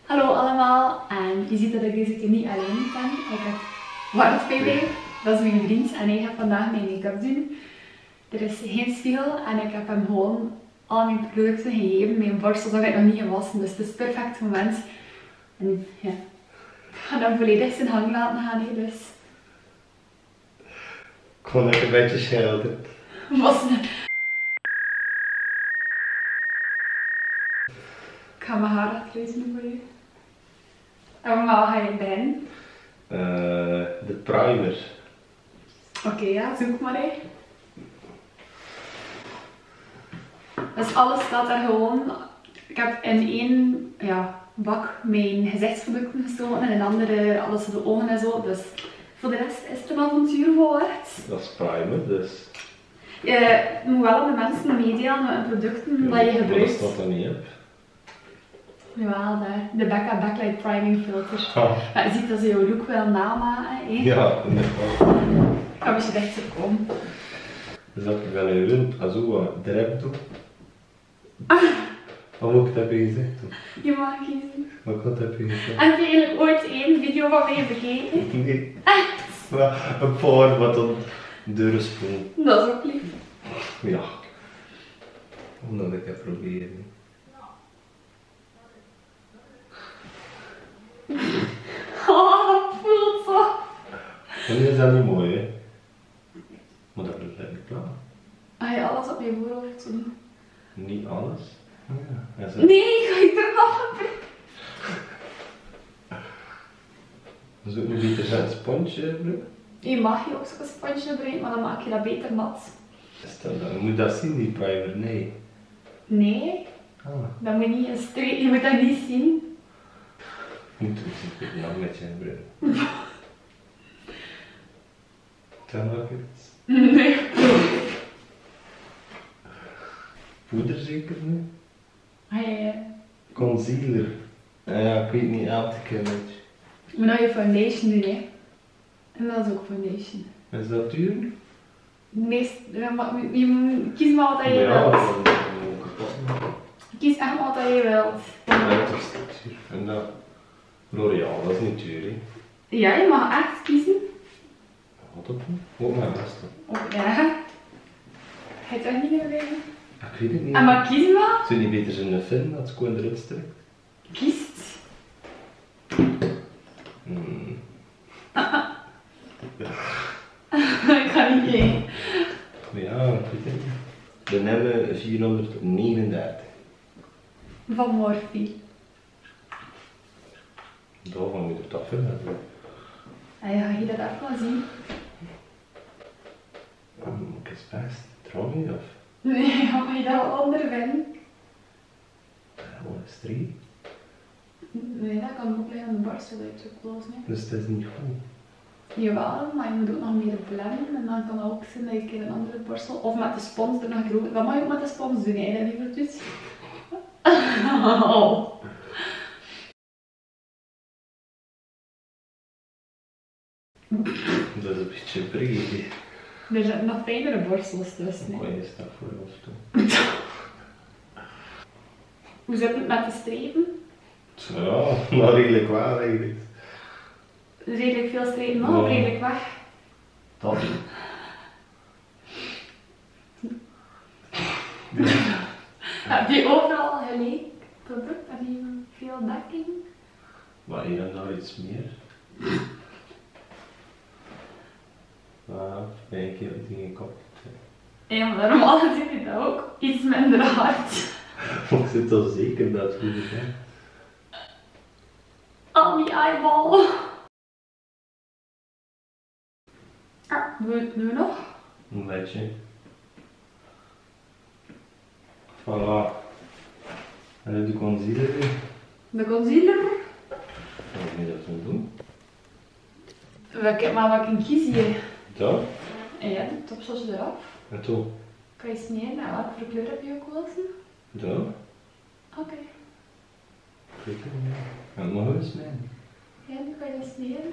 Hallo allemaal, en je ziet dat ik deze keer niet alleen ben. Ik heb Bart bij mij, dat is mijn vriend, en hij gaat vandaag mijn make-up doen. Er is geen spiegel en ik heb hem gewoon al mijn producten gegeven. Mijn borstel heb ik nog niet gewassen, dus het is het perfecte moment. En ja, ik ga hem volledig zijn hang laten gaan, dus. Ik vond het een beetje schelden. Wassen. Ik ga mijn haar laten lezen voor je. En waar ga je beginnen? De primer. Oké, ja, zoek maar hè. Dus alles staat daar gewoon. Ik heb in één bak mijn gezichtsproducten gestoken en in een andere alles voor de ogen en zo. Dus voor de rest is het een avontuur volwaard. Dat is primer, dus. Je moet wel aan de mensen meedelen met producten dat je gebruikt. Dat staat er niet op. Jawel, daar. De Becca Backlight Priming Filter. Ah. Maar je ziet dat ze jouw look wel namaken. Hè? Ja, inderdaad. Ik ga een beetje dichter komen. Dus dat ik wel een rund, zo wat drep doe. Wat moet ik dat bij gezegd doen? Je mag kiezen. Wat heb je gezegd? Heb je eigenlijk ooit één video van mij bekeken? Nee. Echt? Maar een paar wat dan deurspoel. Dat is ook lief. Ja. Omdat ik het proberen. Oh, dat voelt zo. En is dat niet mooi, hè? Maar dat blijft niet klaar. Ga je alles op je voorhoofd doen? Niet alles. Ja. En zo. Nee, ga ik er nog op? Dus ook een beetje zijn sponsje gebruiken. Je mag je ook zo'n sponsje gebruiken, maar dan maak je dat beter nat. Stel dan, je moet dat zien, die primer, nee. Nee, Ah, dat moet je niet eens strepen, je moet dat niet zien. je moet het een lang met je gebruiken. Tel nog iets. Nee. Poeder zeker nu? Hey, Concealer. Ja, ik weet niet, elke keer met je. je moet nou je foundation doen, hè. En dat is ook foundation. Is dat duur? Je moet kies maar wat je Ja, wilt. dat is gewoon kapot maken. Kies echt maar wat je wilt. Ja, dat is niet duur. En dat L'Oreal, dat is niet duur, hè. Ja, je mag echt kiezen. Wat op? Ook mijn beste. Of ja. Ga je het echt niet meer weten? Ik weet het niet. En maar kies maar. Zou je niet beter zijn film dat het gewoon eruit strekt? Kiest. Ik kan niet heen. Ja, ik weet het niet. De Nemme 439. Van Morphe. Daarvan moet je het afvinden. En ga je dat even maar zien? Ik is best. Trouw je of? Nee, ga je dat wel ondervinden? Gewoon een streep. Nee, dat kan ook liggen aan de borstel uit zo close, nee. Dus het is niet goed. Jawel, maar je moet ook nog meer blenden en dan kan het ook zijn dat je een keer een andere borstel, of met de spons er nog groter, dat mag je ook met de spons doen, hè, dat liever doet. Oh. Dat is een beetje breed. Er zitten nog fijnere borstels tussen. Hoe Hè. is dat voor ons toe? Hoe zit het met de strepen? Ja, maar redelijk waar eigenlijk. Redelijk veel strepen nog, of Ja. redelijk weg? Dat. Heb je overal gelijk product? Heb je veel dekking? Maar hier en daar iets meer. Een keer iets in je kop. Ja, maar normaal zit je dat ook iets minder hard. Ik zit al zeker dat het goed is. Al die eyeball. Doe je nog? Een beetje. Voilà. En dan de concealer weer. De concealer. Wat moet je dat zo doen? Maar welke kies je? Zo. En ja, de topsels eraf. En toen. Kan je snijden? En welke kleur heb je gekozen? Zo. Oké. Goed. En het mag wel eens mee. Ja, nu kan je dat snijden.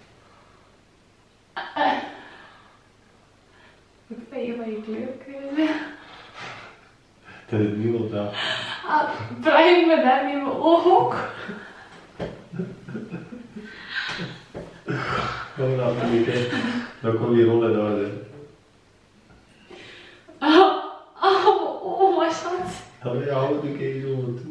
Ik vind je van je kleurkeuze. Dat is nu al dat. Draai ik me daarmee in mijn oog ook? Kom laten we kijken. Dan kom je rollen naar de... Oh, mijn schat. Allee, hou de keer zo toe.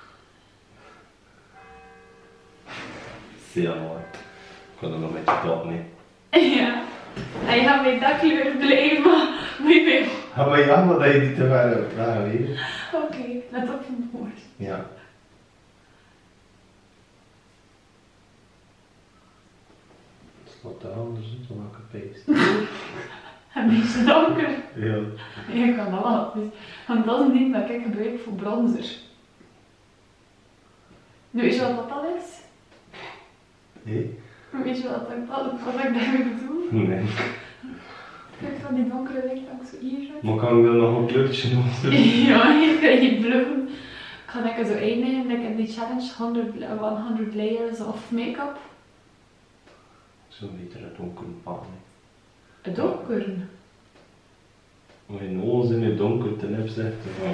Zie je mooi. Ik kan er nog met je top niet. Ja. En je gaat met dat kleur blijven, maar wie weet. Ja, maar jammer dat je niet te ver hebt vragen, weet je. Oké, let op je woord. Ja. Wat de anders is, dan maak ik paste. Een beetje donker. Ja. Ja, ik kan dat wel. Dus, want dat is niet wat ik gebruik voor bronzer. Nu, weet je wat dat is? Nee? Weet je wat ik daarmee bedoel? Nee. Kijk van die donkere licht dat ik zo hier zet. Maar kan ik dan nog een kleurtje doen? Ja, hier krijg je bloem. Ik ga lekker zo eindigen, like in die challenge 100 layers of make-up. Zo beter het donker bepalen. Het donker? Als je ons in het donker ten heb zegt, dan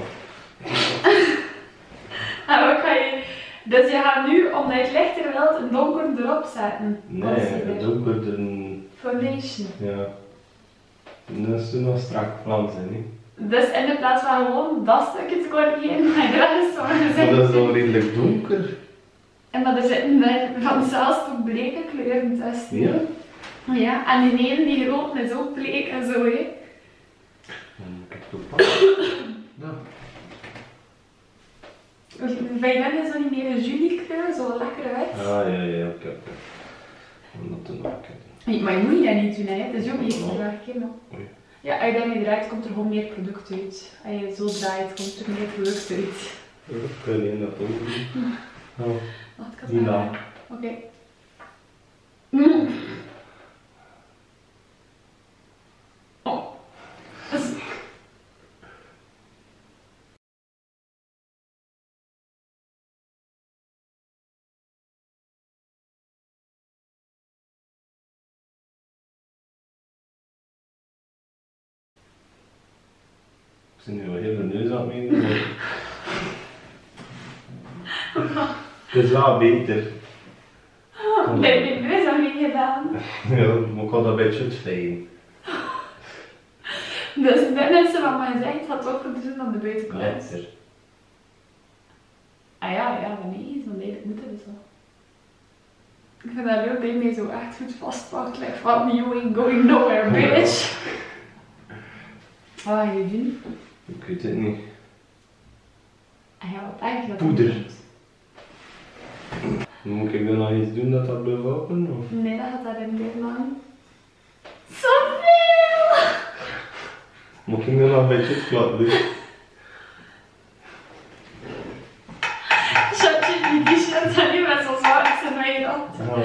En wat ga je... Dus je gaat nu, omdat je het lichter wilt, een donker erop zetten. nee, het donker een... Foundation. Ja. Dat is nog strak Frans, hè, niet? Dus in de plaats van gewoon dat stukje te corrigeren, ga je de rest zo Maar dat is al redelijk donker. En maar er zitten daar vanzelfs ook bleke kleuren tussen. Ja? Ja, en die ene, die rood, is ook bleek en zo, hè. Dan moet ik het pakken. Nou. Vind je dat zo niet meer een julie kleur, zo lekker wit? Ah, ja, oké. Om dat te maken. Nee, maar je moet dat niet doen, hè. Het is ook niet Oh. werk, hè. Oei. Ja, als je daarmee draait, komt er gewoon meer product uit. Als je zo draait, komt er meer product uit. Ik kan niet in dat donker doen. Oh, Wacht, ik had die het daar. Oké. Oh. Dat is... Ik zit nu wel heel de neus aan het meenemen. Het is wel beter. Nee, ik heb het nog niet gedaan. Ja, maar ik had dat een beetje het fijn. Dus de mensen van mij zeggen, het had ook goed doen aan de buitenkant. Lekker. Ah ja, nee, zo lelijk moet het dus wel. Ik vind dat leuk dat je mij zo echt goed vastpakt. Like van, you ain't going nowhere, bitch. Wat ga je doen? Ik weet het niet. Ah ja, wat denk je dat Poeder. dat is? Moet ik dan nog iets doen dat dat blijft open? Of? Nee, dat gaat daarin blijven hangen. Zoveel! Moet ik dan nog een beetje het glad doen? Schatje, die shirt zijn niet met zo zwart in mijn hand. Ja.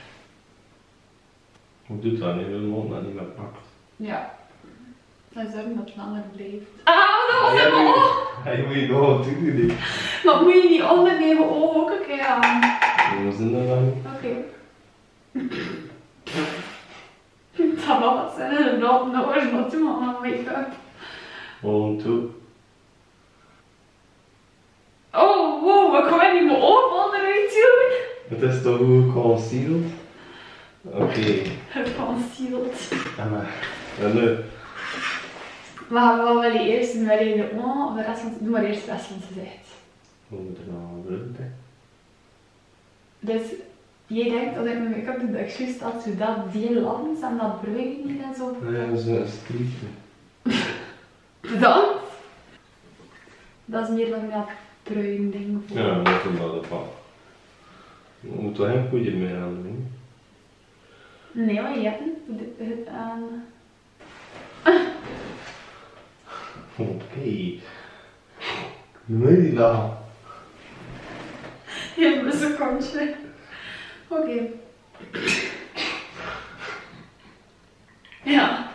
Hoe doet dat niet? Wil de mond dat niet meer pakt? Ja. En zorgen dat het langer blijft. Ah, dat was Ja, in mijn oog! je moet je nog wat doen, niet. Maar moet je niet onder mijn oog ook een keer aan? Hoe zijn dat dan? Oké. Dat was wat zijn er nog nodig, maar toen allemaal make-up. Gewoon toe. Oh, wow, wat kan ik niet mijn oog onderuit doen? Het is toch goed concealed? Oké. Geconcealed. En nu? We gaan wel willen eerst doen, wil je de oog of de rest van doe maar eerst de rest van het gezicht. We moeten er nog een brug bij. Dus jij denkt als ik mijn make-up doe dat ik juist dat zo dat die lans en dat bruin niet en zo. Nee, dat is een striefje. Bedankt. Dat is meer van dat bruin ding voor. Ja, dat is wel de pak. Je moet toch geen poeder meer aan doen? Nee, maar je hebt het aan. Oké. Nee, nou. Je hebt een secondje. Oké. Ja.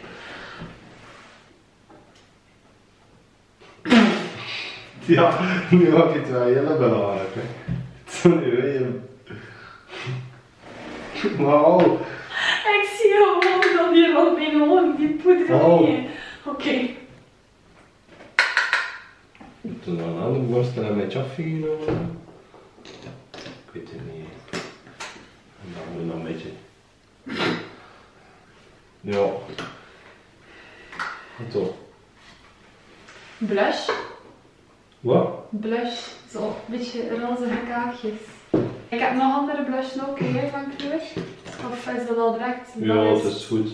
Ja, nu heb je het wel heel belangrijk. Zo nu weet je. Wauw. Ik zie gewoon dat hier rond mijn ogen die poeder Oh. niet. Oké. Moet er nog een andere borstel en met afvegen of zo? Ik weet het niet. En dan moet je nog een beetje Ja. En toch. Blush. Wat? Blush. Zo, een beetje rozige kaakjes. Ik heb nog andere blush ook hier van kleur. Of is dat al direct? Ja, het is goed.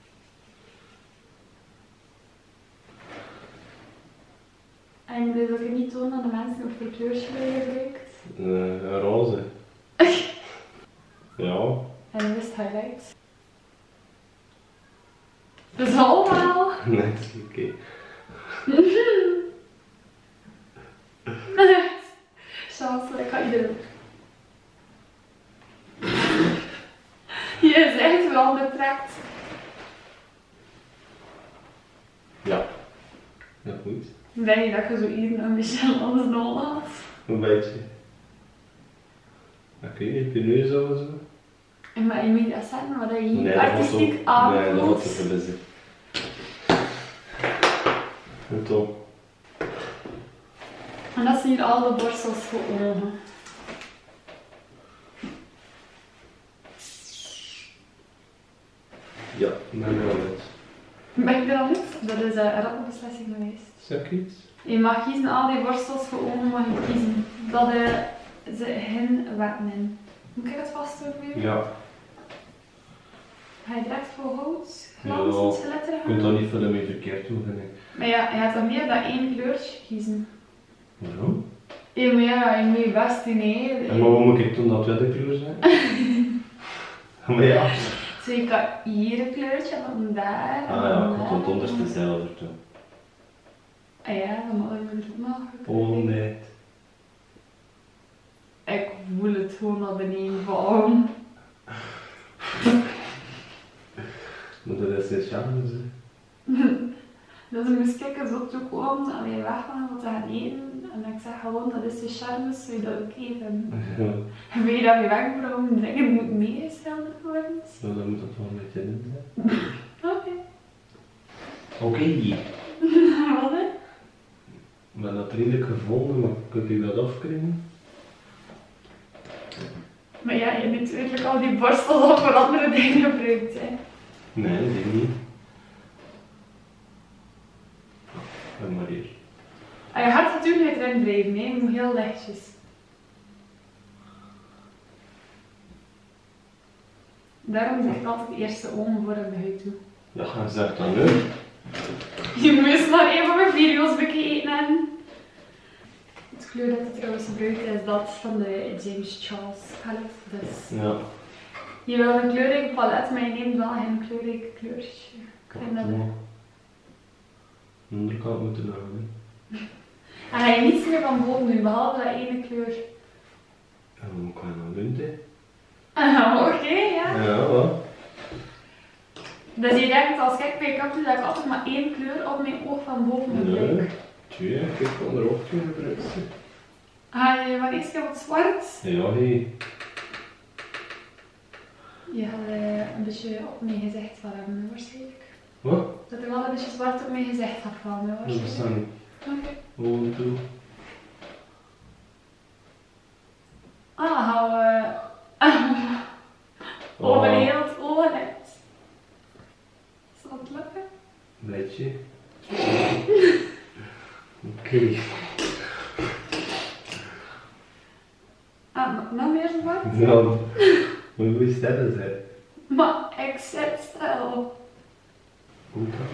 En ik moet dus ook niet tonen aan de mensen of voor kleurtje je gebruikt. Een roze. Ja. En een wist highlight. Dus allemaal. Nee, het is oké. Chance, ik ga iedereen. Je is echt veranderd trekt. Ja. Ja, goed. Denk je dat je zo hier een beetje anders nodig had? Een beetje. Oké, heb je nu zo? Maar je moet dat zeggen, maar dat je Nee, niet dat was artistiek ook. Nee, dat aanvoelt. was te veel is. En toch. En dat zijn hier al de borstels voor ogen. Ja, ben wel uit. Ben ik er al niet? Dat is een rappenbeslissing geweest. Zeg iets? Je mag kiezen, al die borstels voor ogen mag je kiezen. Dat ze geen wetten in. Moet ik het vast doen? Ja. Ga je direct voor hout, Ja, glans, glitter je kunt gaan? daar niet veel mee verkeerd doen, vind ik. Maar ja, je hebt dan meer dan één kleurtje kiezen. Waarom? Ja, maar ja, je moet je best doen, hè. En maar wat moet ik doen dat wij de kleur zijn? Maar ja. Zo, je kan hier een kleurtje, en dan daar. En Ah ja, dan ik daar. moet het onderste zelf doen. Ah ja, dan mag je het ook nog. Oh nee. Ik voel het gewoon naar beneden vallen. Maar dat is een chance. Dus ik moest kijken, zo toekomen en weer weggaan wat te gaan eten. En ik zeg gewoon, dat is de charme, zou je dat ook even. Ja. En weet je dat je wenkbrauwen dingen moet meegeschilderd worden? Ja, dan moet het wel een beetje in zijn. Oké. Oké. Wat hè? Ik ben dat redelijk gevonden, maar kunt u dat afkrijgen? Maar ja, je hebt natuurlijk al die borstels al voor andere dingen gebruikt, hè. Nee, die niet. En maar hier. En je gaat het natuurlijk erin drijven, hè. Je moet heel lichtjes. Daarom zeg ik altijd eerst de ogen voor in de huid toe. Ja, en zeg dan nu. Je moest maar even van mijn video's bekeken hebben. Het kleur dat ik trouwens gebruikt is dat van de James Charles palette. Dus Ja. je wil een kleurrijk palet, maar je neemt wel geen kleurrijk kleurtje. Ik vind dat... Ja. Aan de andere kant moeten we gaan. En ga je niets meer van boven doen, behalve dat ene kleur. En dan kan je nou doen, hè. Oké, ja. Ja, wat? Dus je denkt als ik make-up doe, dat ik altijd maar één kleur op mijn oog van boven gebruik. Nee. Tjie, ik kan er ook twee gebruiken. Ga je van eerst keer wat zwart? Ja, hé. Je gaat een beetje op mijn gezicht van hebben, waarschijnlijk. Wat? Dat er wel een beetje zwart op mijn gezicht gaat vallen, Dat waarschijnlijk. bestaat niet. Oké. Gewoon toe. Ah, gaan we... over heel het oog hebt. Zal het lukken? Beetje. Oké. Ah, nog meer zwart? Ja, maar hoe is dat dan? Maar ik zit stil. Hoe dan?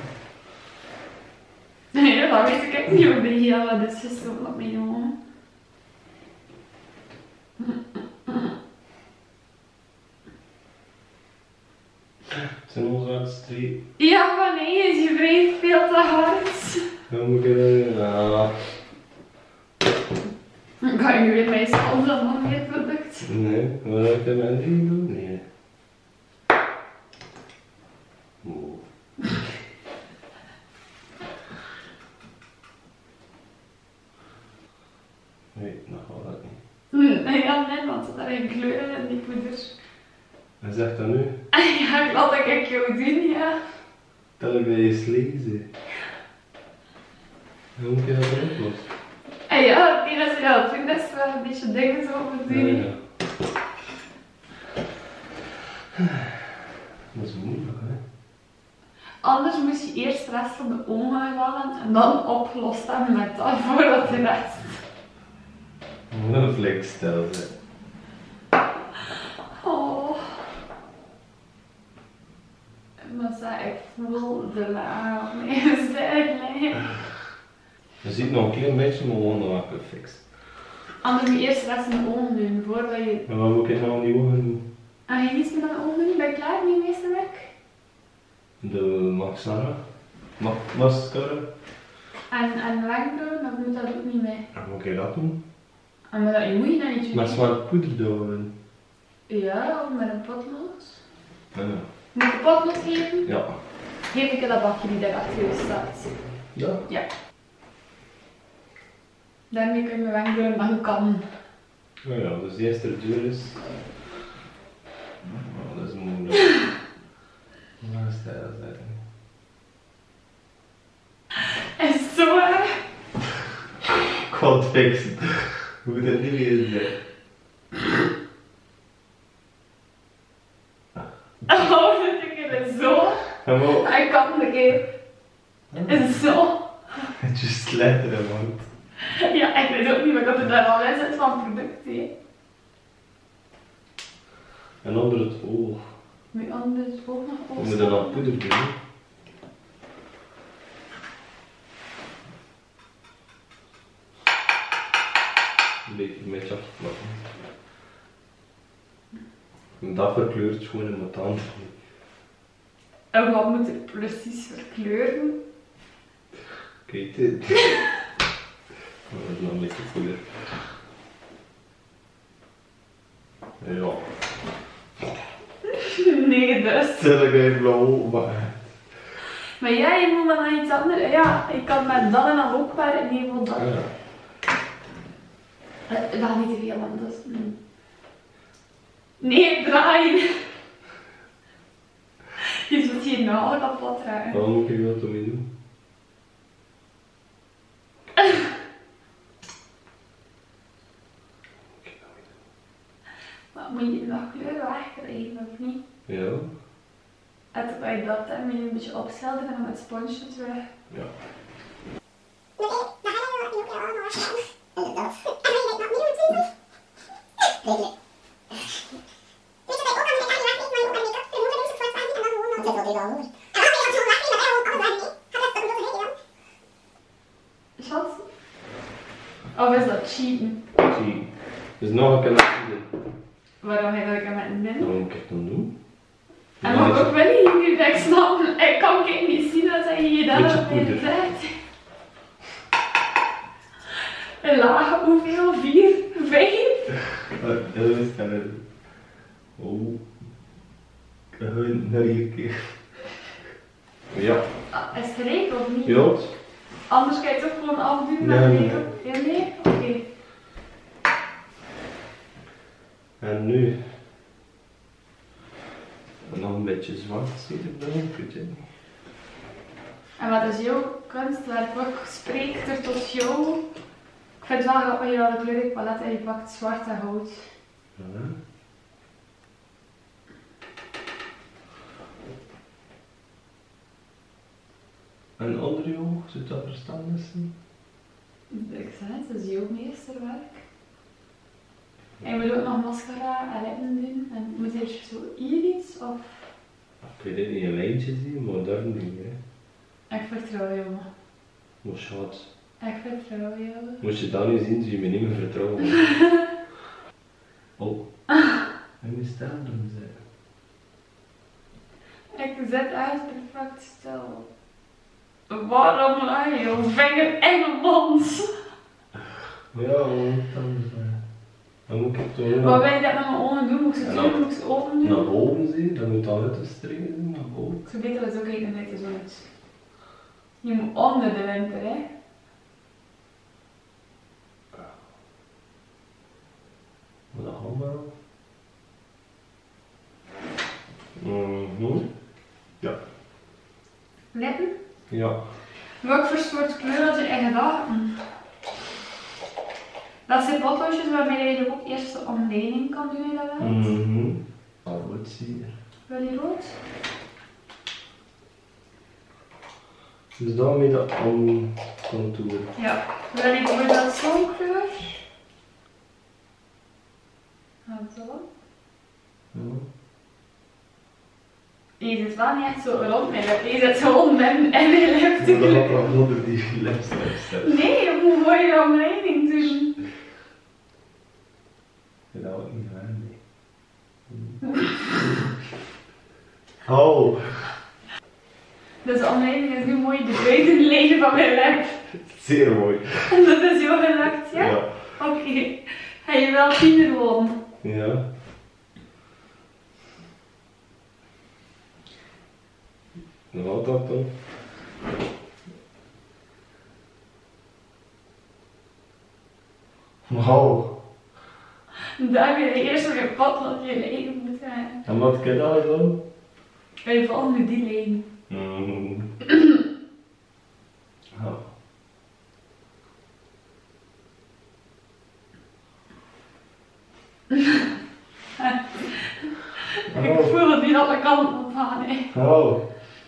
Nee, dat weet ik niet hoe de hele dit gestopt op mijn ogen. Zijn onze wedstrijd? Ja, maar nee, je wrijft veel te hard. Dan moet ik er... Ja. Ga je nu weer mijn spons en nog meer product? Nee, wat heb ik er met die doen? Nee. Oh. Nee, dat gaat dat niet. Ja, nee, want er zijn kleuren in die poeder. Hij zegt dat nu. Ja, wat ik jou doen, ja. Tel ik dat je sleaze. Hoe moet je dat eruit lossen? En ja, die is wel, ik vind dat is wel een beetje dingen zo over doen. Ja. Dat is moeilijk, hè? anders moest je eerst de rest van de ogen halen en dan opgelost hebben met dat voordat de rest. Wat een flikstijl, hè. Oh. Maar ik voel de laag op mijn zijlijn. Je ziet nog een klein beetje, maar gewoon nog even gefixt. Anders moet je eerst de rest van de ogen doen voordat je... En wat moet ik nou aan die ogen doen? En je niets meer aan de ogen doen? Ben je klaar met je meesterwerk? De mascara. Mascara. En wenkbrauwen, dan moet dat ook niet mee. En moet ik dat doen? En maar dat je moet je dat niet doen. Met zwart poeder doen. Ja, of met een potlood. Ja. Moet ik een potlood geven? Ja. Geef ik dat bakje die daar achter je staat. Ja? Ja. Daarmee kun je mijn wenkbrauwen dan kan. Oh ja, dus de eerste duur is... Oh, dat is moeilijk. Waar is hij dat eigenlijk? Is het zo erg? Ik ga het fixen. Hoe moet het niet meer zijn? Oh, dat ik het zo. Maar Ik kan het een keer. Zo. het is slechter, man. Ja, ik weet ook niet wat er daar al in zit van productie. En onder het oog. Moet onder het oog nog We moeten nog poeder doen. Hè? Een beetje afplakken. En dat verkleurt gewoon in mijn tanden. En wat moet er precies verkleuren? Kijk dit. Dat is nog een beetje poeder. Ja. Nee, dus. Stel ik even blauw, maar... Maar ja, je moet maar naar iets anders. Ja, ik kan met dat en dan ook werken. Nee, want dat. Ja. Dat gaat niet te veel, want dat is. Nee, draaien. Je zult hier nou al kapot raken. Waarom moet je wat ermee doen? Maar moet je nog kleur wegkrijgen of niet? Ja. En terwijl je dat hebt, moet je een beetje opschilderen en dan met sponsjes weg. Ja. Schat? Of is dat cheaten? Zie. Dus nog een keer laten doen. Waarom ga je dat met een Dat min? moet ik dan doen. En wat ook wel niet nu dat ik snap, ik kan kijk niet zien dat hij hier dat Beetje op mijn poeder. zet. Een laag, hoeveel? 4? 5? Dat is het. Oh. Naar hier keer. Ja. Is het gelijk of niet? Ja. Anders kan je het ook gewoon afdoen Nee, met nee. regel. Ja, nee? Oké. En nu. Nog een beetje zwart zie ik dan, ik weet het niet. En wat is jouw kunstwerk? Wat spreekt er tot jou? Ik vind het wel grappig dat je wel een kleurig palet en je pakt zwart en goud. Ja. En onder je oog, zit dat verstandig zijn? Ik zei het, dat is jouw meesterwerk. En je moet ook nog mascara en lippen doen. En moet er zo hier iets of? Ik weet het niet, een lijntje zien, maar daar niet, hè. Ik vertrouw jou. Maar schat, Ik vertrouw jou. moest je dat niet zien, zie je me niet meer vertrouwen. Oh. En je stel doen ze. Ik zit echt perfect stil. Waarom laat je jouw vinger in mijn mond? Ja, dan moet ik toch Wat wil je dat met mijn ogen doen? Moet ik ze En doen? dan- Moet ik ze open doen? naar boven zien, dan moet dat uit de stringen zien, naar boven. Ik zou beter dat zo kijken dat het zo is. Je moet onder de winter, hè? Maar dat gaan we wel. Mhm. Ja. Lippen? Ja. Welk voor soort kleur had je in gedachten? Dat zijn potloodjes waarmee je ook eerst de omleiding kan doen in dat wilt. Mhm. Ah, wat zie je? Wil je rood? Dus daarmee dat aan contour. Ja. Wil ik voor dat zo'n kleur? Zo. Ja. Je zit wel niet echt zo rond mijn lip. Je zit gewoon in mijn lip te Maar dan kleuren. gaat er onder die lipstick. Nee, je moet mooie omleiding doen. Dat wordt niet handig. Oh! Dus de omleiding is nu mooi de buitenlijn van mijn lip. Zeer mooi. En dat is jou gelukt, ja? Ja. Oké. Ga je wel 10 worden? Ja. Wat dat dan? Wauw. Daar wil je eerst nog een pad dat je lijn moet zijn. En wat kan dat dan? En je volgt nu die lijn. Oh. Ik voel dat die alle kanten op gaan, hè. Oh.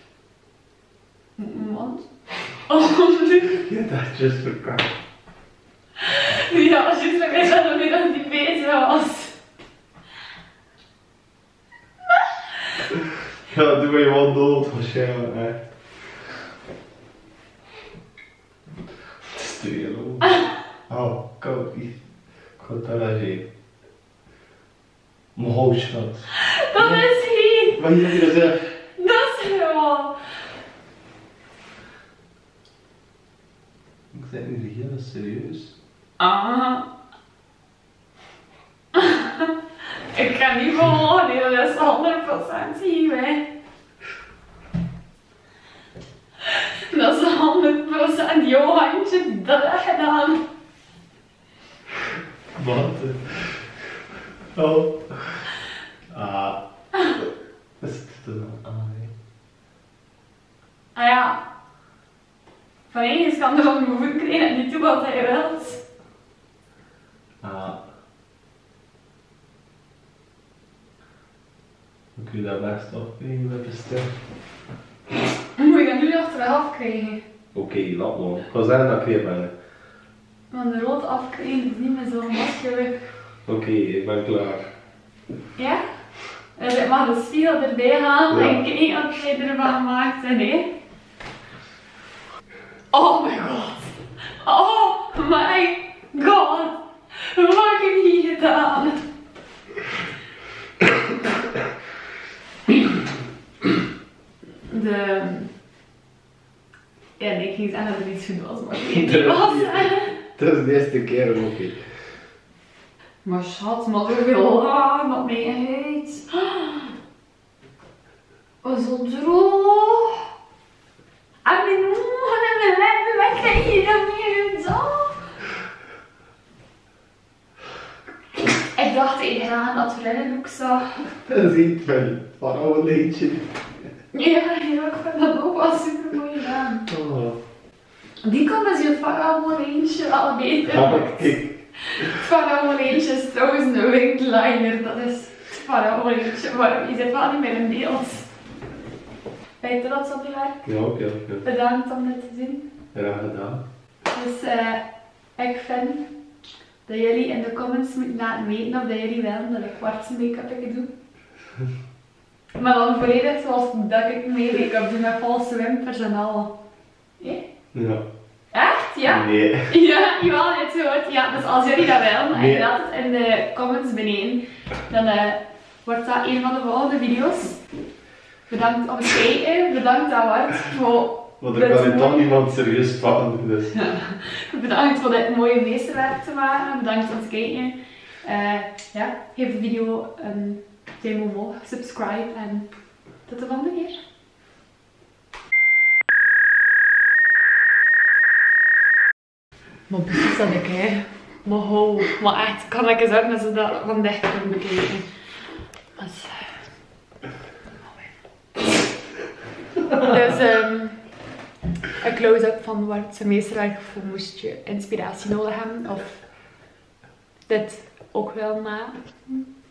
Want? Oh, nu. Je dacht just verkakt. Ja, als je het weer dan weer aan die bezig was. Ja, doe je wel dood waarschijnlijk, hè. Het is te heel. Oh, koud. Ik ga het arrangeren. Mijn hoofdschat. Dat is hier. Wat heb je gezegd? Dat is gewoon. Ik zeg nu heel serieus. Ah. Ik kan niet volgen, dat is 100% hier, hè. Dat is 100% jouw handje dat heb gedaan. Wat? Oh. Ah. Wat is het dan aan, hè? Ah ja. Van één kan er van mijn voet krijgen en niet doen wat hij wilt. Ah. Dan kun je dat best afkrijgen met de stem. Moet je dat nu nog terug krijgen? Oké, laat maar. Ik ga zeggen dat ik weer ben. Want de rood afkrijgen is niet meer zo makkelijk. Oké, ik ben klaar. Ja? Dus ik mag de spiegel erbij halen Ja. en kijken wat jij ervan gemaakt hebt, hè? Oh my god! Oh my god! Wat heb je hier gedaan? Ja, nee, ik ging zeggen dat er iets goed was, maar ik weet niet wat. Dat is de eerste keer, oké. Maar schat, maar zoveel haar met mijn huid. Oh, zo droog. En mijn ogen en mijn lippen, wat heb je dan meer gedaan? Ik dacht dat je graag een naturelle look zag. Dat ziet wel. Van oude leedje. Ja, ik vind dat ook wel super mooi gedaan. Oh. Die kan dus je Farago eentje wel beter. Ja, kijk. Farago eentje is trouwens een winged liner. Dat is het Farago eentje, maar je zit wel niet meer in beeld. Ben je trots op je werk? Ja, oké. Bedankt om dit te zien. Graag gedaan. Dus ik vind dat jullie in de comments moeten laten weten of dat jullie willen dat ik kwartse make-up doe. Maar dan volledig zoals dat ik mee make-up doe met valse wimpers en al. Ja? Ja. Echt? Ja? Nee. Ja, jawel, je hebt gehoord. Ja, dus als jullie dat willen en Nee. je laat het in de comments beneden, dan wordt dat een van de volgende video's. Bedankt om het kijken, bedankt aan Wart voor Want er kan je toch niemand serieus pakken. Dus. bedankt voor dit mooie meesterwerk te maken, bedankt om het kijken. Ja, geef de video een duim omhoog, subscribe en tot de volgende keer. Maar precies dat ik, hè. Maar ho, maar echt, kan ik eens uit met ze dat van dicht kunnen bekijken. Dus, een close-up van waar het zijn meesterwerk voor moest je inspiratie nodig hebben of dit ook wel na.